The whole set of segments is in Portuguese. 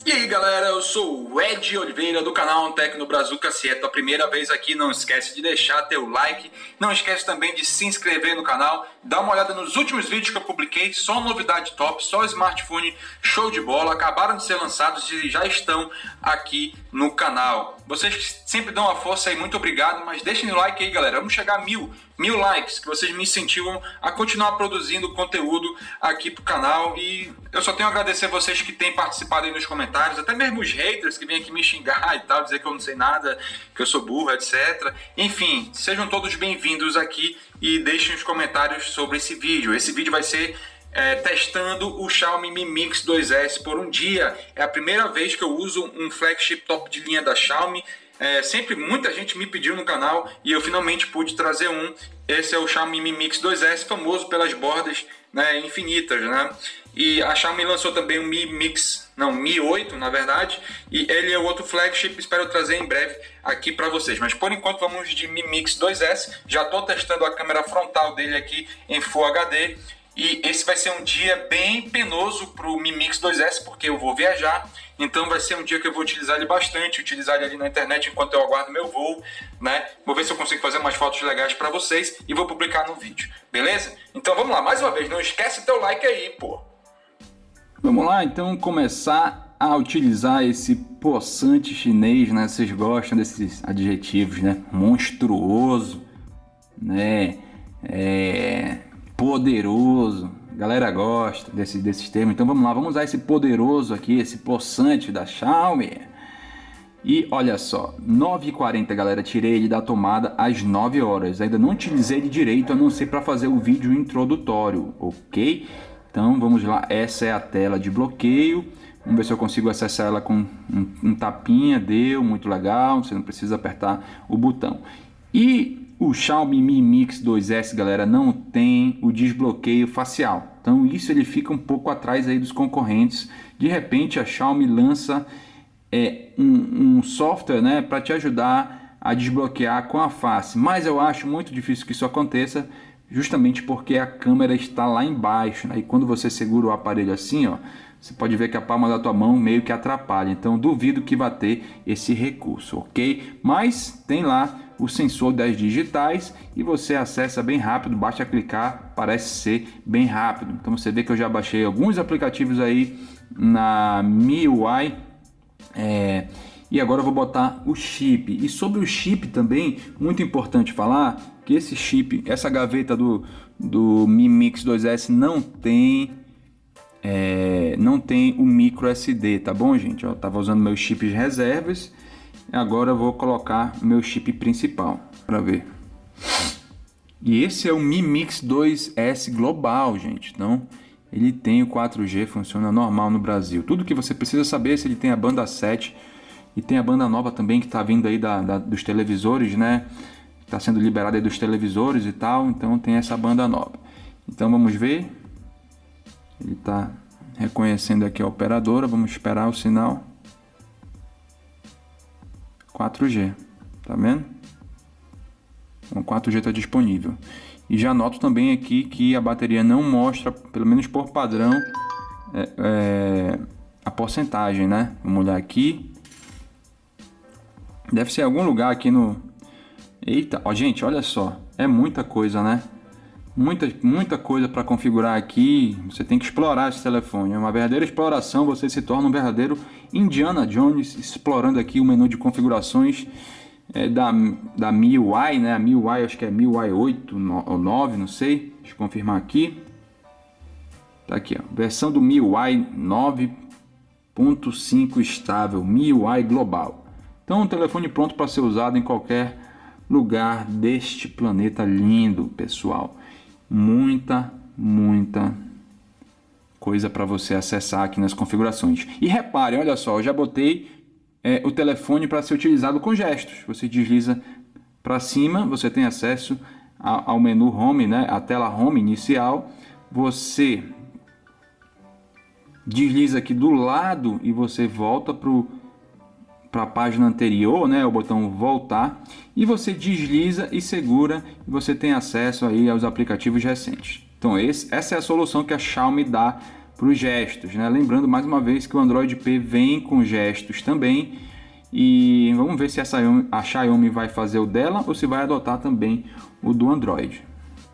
E aí galera, eu sou o Ed Oliveira do canal Tecno Brazuca. Se é tua primeira vez aqui, não esquece de deixar teu like, não esquece também de se inscrever no canal, dá uma olhada nos últimos vídeos que eu publiquei, só novidade top, só smartphone show de bola, acabaram de ser lançados e já estão aqui no canal. Vocês sempre dão uma força aí, muito obrigado, mas deixem o like aí galera, vamos chegar a mil likes, que vocês me incentivam a continuar produzindo conteúdo aqui pro canal. E eu só tenho a agradecer a vocês que têm participado aí nos comentários, até mesmo os haters que vêm aqui me xingar e tal, dizer que eu não sei nada, que eu sou burro, etc. Enfim, sejam todos bem-vindos aqui e deixem os comentários sobre esse vídeo. Esse vídeo vai ser testando o Xiaomi Mi Mix 2S por um dia. É a primeira vez que eu uso um flagship top de linha da Xiaomi. Sempre muita gente me pediu no canal e eu finalmente pude trazer um. Esse é o Xiaomi Mi Mix 2S, famoso pelas bordas, né, infinitas, né? E a Xiaomi lançou também o Mi 8, na verdade, e ele é o outro flagship, espero trazer em breve aqui para vocês. Mas por enquanto vamos de Mi Mix 2S. Já estou testando a câmera frontal dele aqui em Full HD. E esse vai ser um dia bem penoso para o Mi Mix 2S, porque eu vou viajar. Então vai ser um dia que eu vou utilizar ele bastante, utilizar ele ali na internet enquanto eu aguardo meu voo, né? Vou ver se eu consigo fazer umas fotos legais para vocês e vou publicar no vídeo, beleza? Então vamos lá, mais uma vez, não esquece teu like aí, pô! Vamos lá, então começar a utilizar esse poçante chinês, né? Vocês gostam desses adjetivos, né? Monstruoso, né? Poderoso. A galera gosta desses termos. Então vamos lá, vamos usar esse poderoso aqui, esse poçante da Xiaomi. E olha só, 9h40 galera, tirei ele da tomada às 9 horas. Ainda não utilizei ele direito, a não ser para fazer o vídeo introdutório, ok? Então vamos lá, essa é a tela de bloqueio. Vamos ver se eu consigo acessar ela com um tapinha. Deu, muito legal, você não precisa apertar o botão. E o Xiaomi Mi Mix 2S, galera, não tem o desbloqueio facial. Então isso ele fica um pouco atrás aí dos concorrentes. De repente a Xiaomi lança um software, né, para te ajudar a desbloquear com a face. Mas eu acho muito difícil que isso aconteça, justamente porque a câmera está lá embaixo, né? E quando você segura o aparelho assim, ó, você pode ver que a palma da tua mão meio que atrapalha. Então duvido que vai ter esse recurso, ok? Mas tem lá o sensor das digitais e você acessa bem rápido, basta clicar, parece ser bem rápido. Então você vê que eu já baixei alguns aplicativos aí na MIUI, e agora eu vou botar o chip. E sobre o chip também, muito importante falar que esse chip, essa gaveta do Mi Mix 2S não tem o micro SD, tá bom, gente? Eu tava usando meus chips reservas. Agora eu vou colocar meu chip principal para ver. E esse é o Mi Mix 2S global, gente. Então ele tem o 4G, funciona normal no Brasil. Tudo que você precisa saber é se ele tem a banda 7 e tem a banda nova também que está vindo aí dos televisores, né? Está sendo liberada aí dos televisores e tal. Então tem essa banda nova. Então vamos ver. Ele está reconhecendo aqui a operadora. Vamos esperar o sinal. 4G, tá vendo? O 4G está disponível. E já noto também aqui que a bateria não mostra, pelo menos por padrão, a porcentagem, né? Vamos olhar aqui. Deve ser em algum lugar aqui no... Eita, ó, gente, olha só. É muita coisa, né? Muita coisa para configurar aqui. Você tem que explorar esse telefone. É uma verdadeira exploração. Você se torna um verdadeiro Indiana Jones explorando aqui o menu de configurações da MIUI, né? A MIUI, acho que é MIUI 8 ou 9, não sei. Deixa eu confirmar aqui. Tá aqui, ó. Versão do MIUI 9.5 estável, MIUI global. Então, um telefone pronto para ser usado em qualquer lugar deste planeta lindo, pessoal. Muita coisa para você acessar aqui nas configurações. E reparem, olha só, eu já botei o telefone para ser utilizado com gestos. Você desliza para cima, você tem acesso ao menu Home, né? A tela Home inicial. Você desliza aqui do lado e você volta para a página anterior, né? O botão voltar, e você desliza e segura e você tem acesso aí aos aplicativos recentes. Então essa é a solução que a Xiaomi dá para os gestos, né? Lembrando mais uma vez que o Android P vem com gestos também, e vamos ver se a Xiaomi vai fazer o dela ou se vai adotar também o do Android.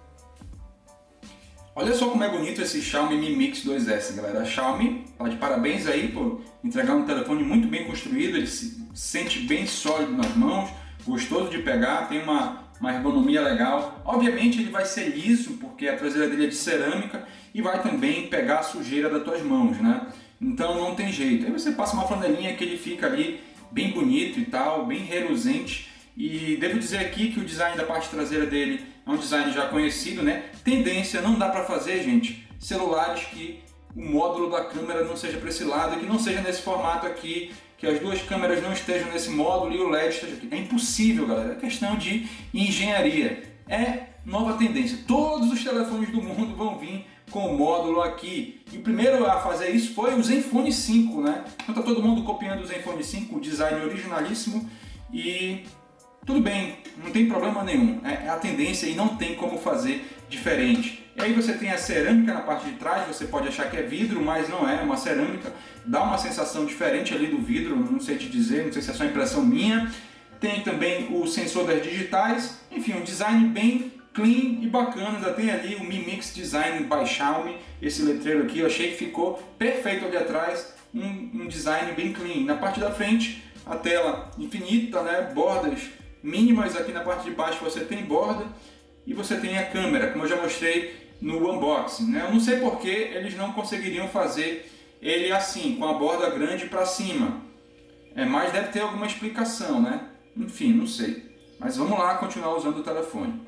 Olha só como é bonito esse Xiaomi Mi Mix 2S, galera. A Xiaomi tá de parabéns aí por entregar um telefone muito bem construído, ele se sente bem sólido nas mãos, gostoso de pegar, tem uma ergonomia legal. Obviamente ele vai ser liso, porque a traseira dele é de cerâmica, e vai também pegar a sujeira das tuas mãos, né? Então não tem jeito. Aí você passa uma flanelinha que ele fica ali bem bonito e tal, bem reluzente. E devo dizer aqui que o design da parte traseira dele é um design já conhecido, né? Tendência não dá para fazer, gente, celulares que o módulo da câmera não seja para esse lado, que não seja nesse formato aqui, que as duas câmeras não estejam nesse módulo e o LED esteja aqui. É impossível, galera. É questão de engenharia. É nova tendência. Todos os telefones do mundo vão vir com o módulo aqui. E o primeiro a fazer isso foi o Zenfone 5, né? Então tá todo mundo copiando o Zenfone 5, o design originalíssimo, e tudo bem, não tem problema nenhum. É a tendência e não tem como fazer diferente. E aí você tem a cerâmica na parte de trás, você pode achar que é vidro, mas não é uma cerâmica. Dá uma sensação diferente ali do vidro, não sei te dizer, não sei se é só impressão minha. Tem também o sensor das digitais, enfim, um design bem clean e bacana. Ainda tem ali o Mi Mix Design by Xiaomi, esse letreiro aqui, eu achei que ficou perfeito ali atrás, um design bem clean. Na parte da frente, a tela infinita, né? Bordas mínimas, aqui na parte de baixo você tem borda, e você tem a câmera, como eu já mostrei no unboxing, né? Eu não sei porque eles não conseguiriam fazer ele assim, com a borda grande para cima, mas deve ter alguma explicação, né? Enfim, não sei. Mas vamos lá continuar usando o telefone.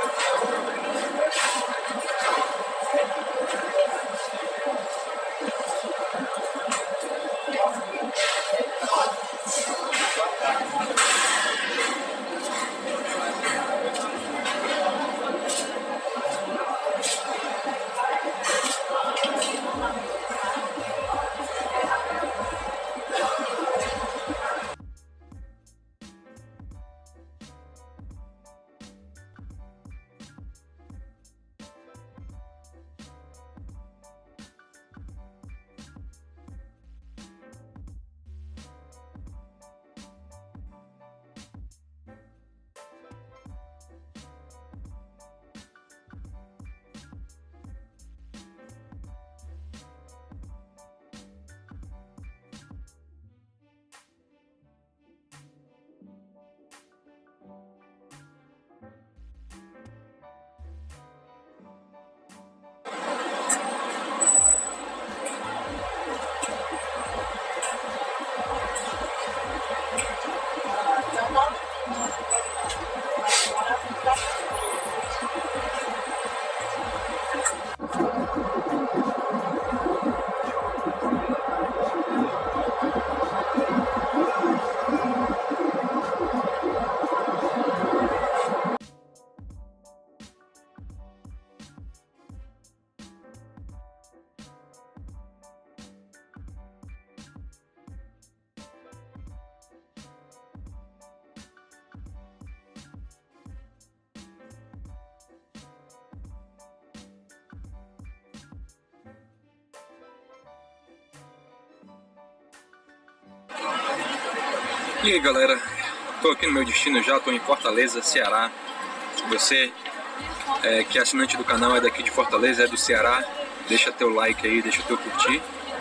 E aí galera, estou aqui no meu destino já, estou em Fortaleza, Ceará. Se você que é assinante do canal, é daqui de Fortaleza, é do Ceará, deixa teu like aí, deixa teu curtir.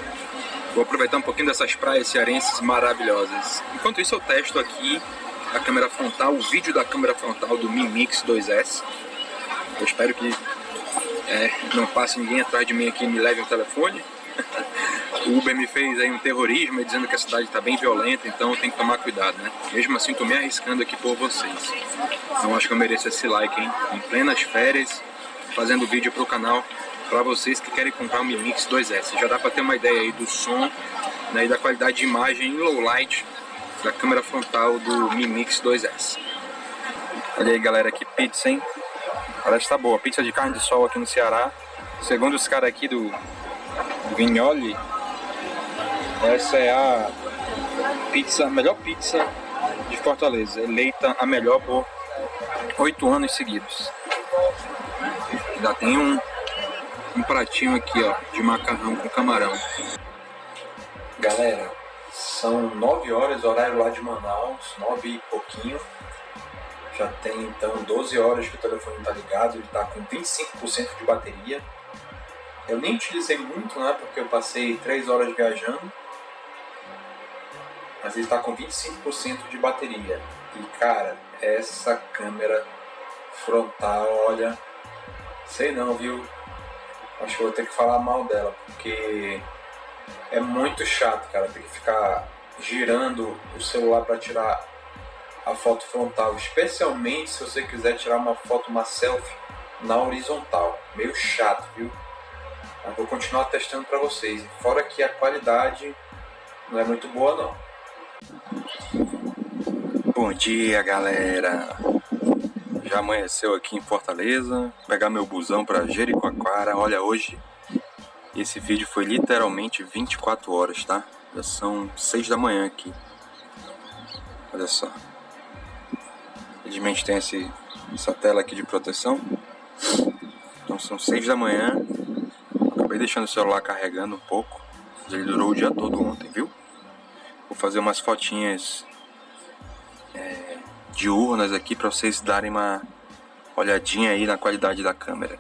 Vou aproveitar um pouquinho dessas praias cearenses maravilhosas. Enquanto isso eu testo aqui a câmera frontal, o vídeo da câmera frontal do Mi Mix 2S. Eu espero que não passe ninguém atrás de mim aqui e me leve um telefone. O Uber me fez aí um terrorismo, dizendo que a cidade está bem violenta, então eu tenho que tomar cuidado, né? Mesmo assim, estou me arriscando aqui por vocês. Então acho que eu mereço esse like, hein? Em plenas férias, fazendo vídeo para o canal, para vocês que querem comprar o Mi Mix 2S. Já dá para ter uma ideia aí do som, né, e da qualidade de imagem em low light da câmera frontal do Mi Mix 2S. Olha aí, galera, que pizza, hein? Parece que tá boa. Pizza de carne de sol aqui no Ceará. Segundo os caras aqui do Vignoli, essa é a melhor pizza de Fortaleza, eleita a melhor por 8 anos seguidos. Já tem um pratinho aqui, ó, de macarrão com camarão. Galera, são 9 horas, horário lá de Manaus, 9 e pouquinho. Já tem então 12 horas que o telefone está ligado, ele está com 25% de bateria. Eu nem utilizei muito, né, porque eu passei 3 horas viajando. Mas ele está com 25% de bateria. E cara, essa câmera frontal, olha, sei não, viu? Acho que vou ter que falar mal dela, porque é muito chato, cara, ter que ficar girando o celular para tirar a foto frontal, especialmente se você quiser tirar uma foto, uma selfie na horizontal. Meio chato, viu? Mas vou continuar testando para vocês. Fora que a qualidade não é muito boa, não. Bom dia, galera. Já amanheceu aqui em Fortaleza. Vou pegar meu busão para Jericoacoara. Olha, hoje esse vídeo foi literalmente 24 horas, tá? Já são 6 da manhã aqui. Olha só. Infelizmente tem essa tela aqui de proteção. Então são 6 da manhã. Acabei deixando o celular carregando um pouco. Mas ele durou o dia todo ontem, viu? Vou fazer umas fotinhas diurnas aqui para vocês darem uma olhadinha aí na qualidade da câmera.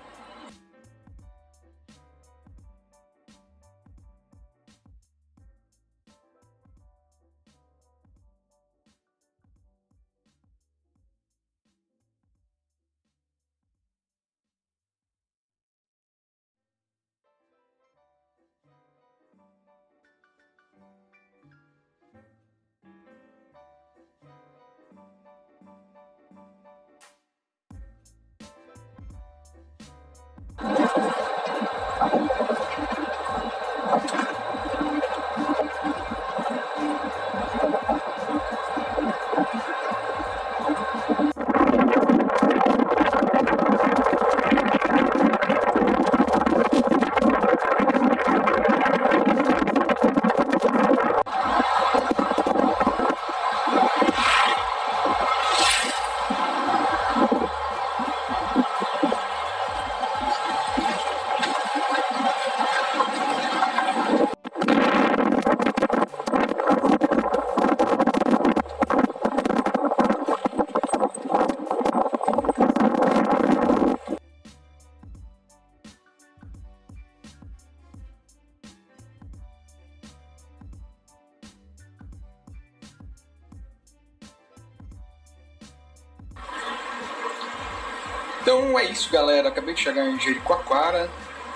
Então é isso, galera. Acabei de chegar em Jericoacoara.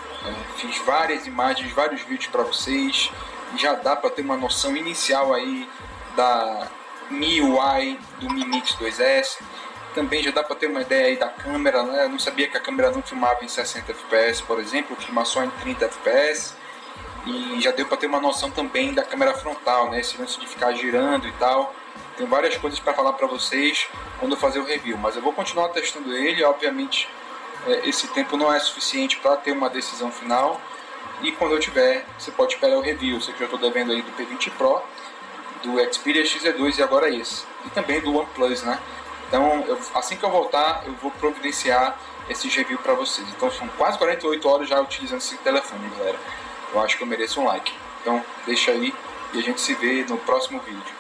Fiz várias imagens, vários vídeos para vocês. Já dá para ter uma noção inicial aí da MIUI do Mi Mix 2S. Também já dá para ter uma ideia aí da câmera, né? Eu não sabia que a câmera não filmava em 60 fps, por exemplo, filma só em 30 fps. E já deu para ter uma noção também da câmera frontal, né? Esse lance de ficar girando e tal. Tem várias coisas para falar para vocês quando eu fazer o review, mas eu vou continuar testando ele. Obviamente esse tempo não é suficiente para ter uma decisão final, e quando eu tiver, você pode esperar o review. Eu sei que eu estou devendo aí do P20 Pro, do Xperia XZ2 e agora esse, e também do OnePlus, né? Então assim que eu voltar, eu vou providenciar esses reviews para vocês. Então são quase 48 horas já utilizando esse telefone, galera. Eu acho que eu mereço um like. Então deixa aí e a gente se vê no próximo vídeo.